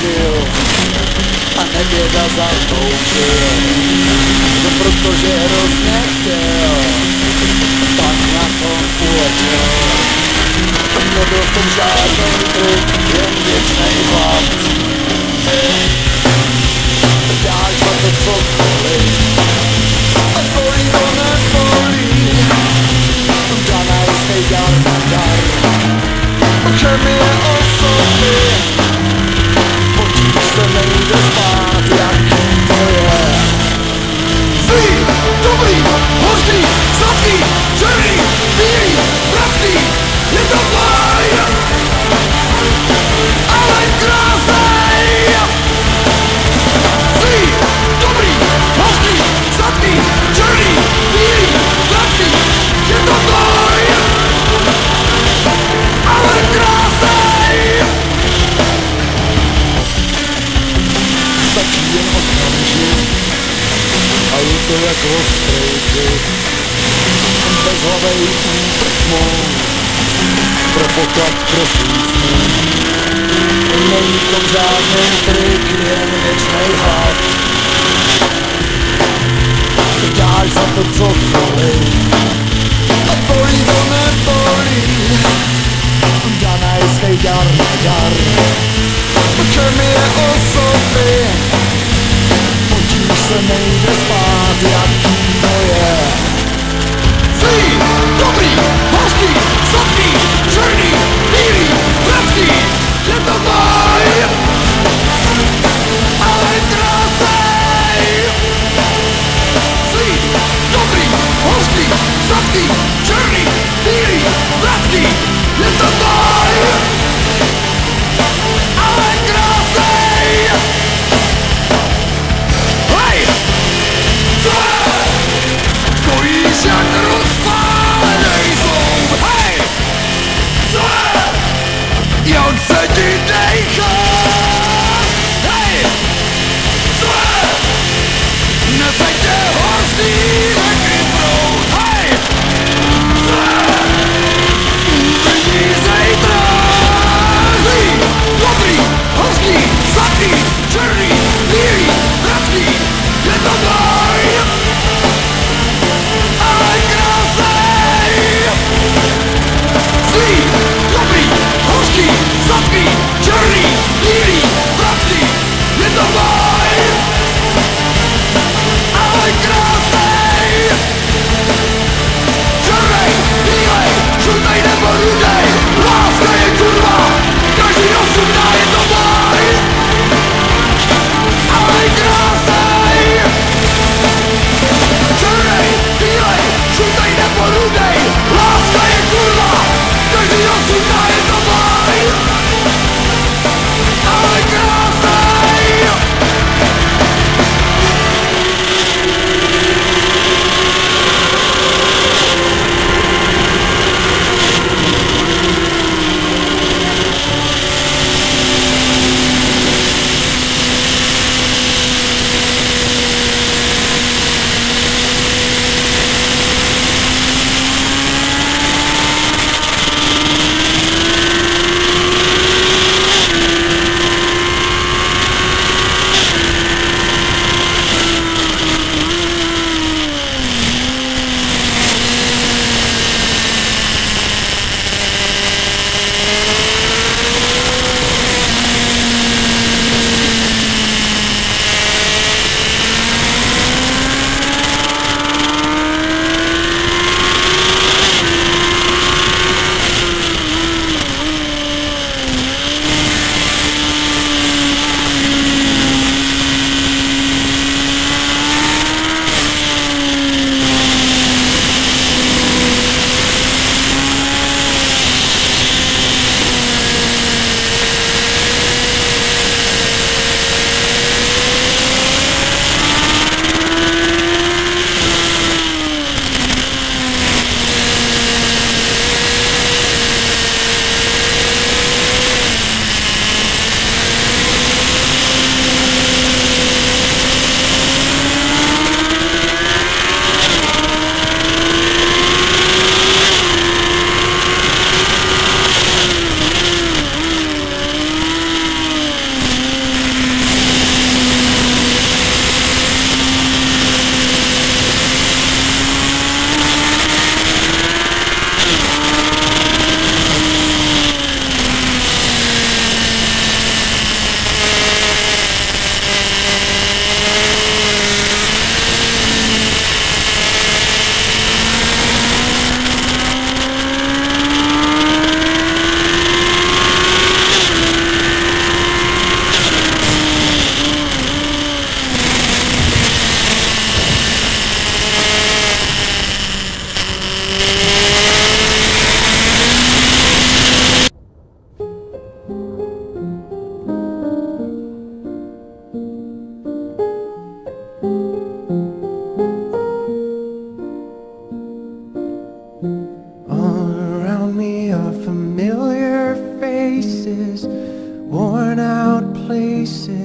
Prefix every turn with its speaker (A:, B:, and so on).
A: zkoušil a neběda zatoužil, no protože hrozně chtěl, tak na tom uletěl. Nebyl v tom žádnej trik, jen věčnej hlad. Děláš za to cokoliv a bolí to nebolí. Danajský dar na dar, chemie osoby, potíž se nejde spát, jaký to je. Zlý, dobrý, hořký, sladký, černý, bílý, pravdý, je to fajn, ale krásnej. Zlý, dobrý, hořký, sladký, černý, bílý, pravdý, je to fajn, ale krásnej. Stačí jen okamžik a je to jako strejky, bezhlavej úprtmou pro poklad prosísný. Není v tom žádný trik, jen věčnej hlad. Dáš za to cokoliv a bolí to nebolí. Danajský dar na dar, chemie osoby, potíž se nejde spát, jaký to je. Zlý, dobrý, hořký, sladký, černý, bílý, pravdý, je to fajn, ale krásnej. Zlý, dobrý, hořký, sladký, černý, bílý, pravdý, je to fajn, ale krásnej. Hej! Stojíš jak rozpálenej zoub, hej! Jon se ti places.